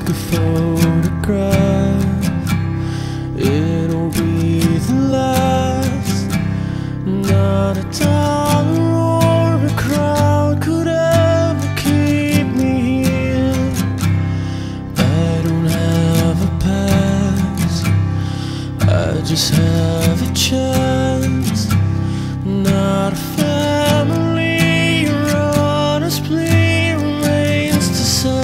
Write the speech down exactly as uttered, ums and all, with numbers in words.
take a photograph. It'll be the last. Not a dollar or a crowd could ever keep me here. I don't have a past, I just have a chance. Not a family, your honest plea remains to say